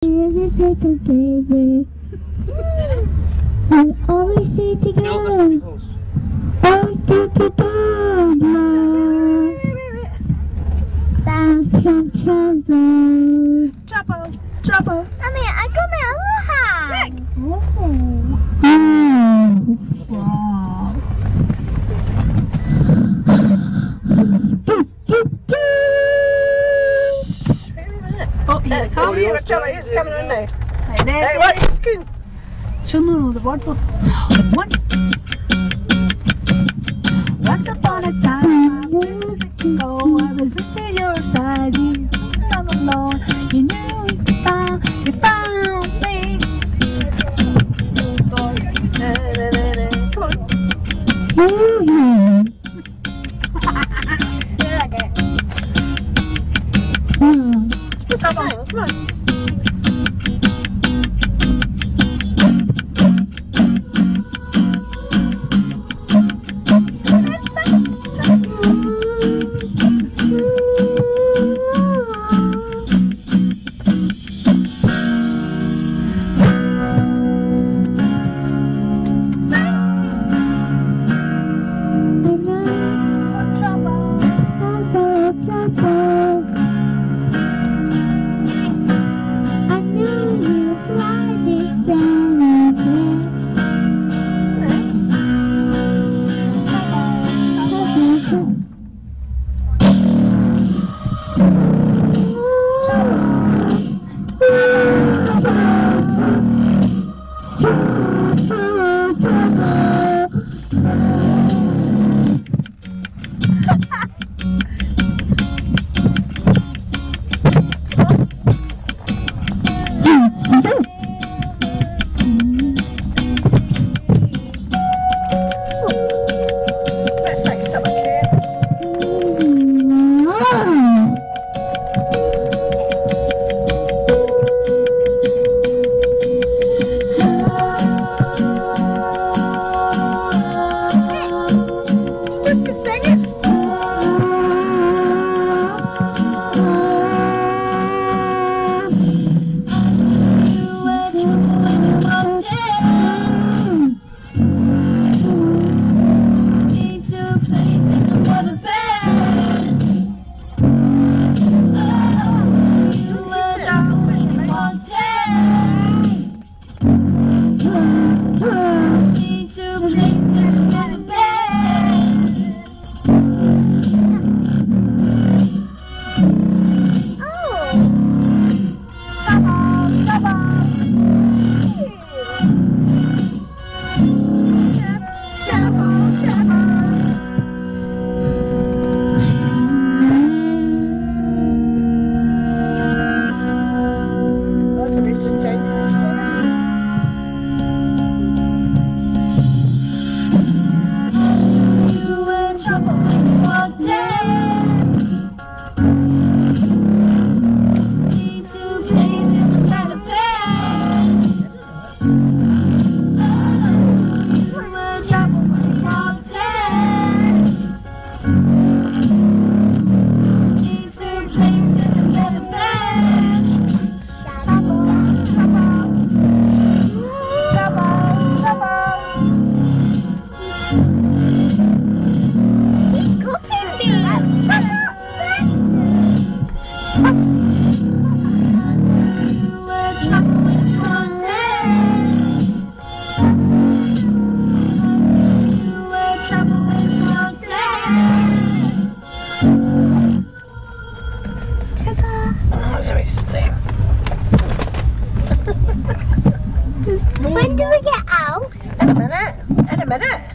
baby. We'll always stay together. Back in trouble. Trouble. Mummy, I got my other hand. Wow. Oh, here it comes. It's coming in now. Hey, Watch the screen. Chunu, the words of once upon a time, oh, I was into your side, you all alone, you knew you found me. Come on. You like it? It's supposed to sing. Come on. When do we get out? In a minute.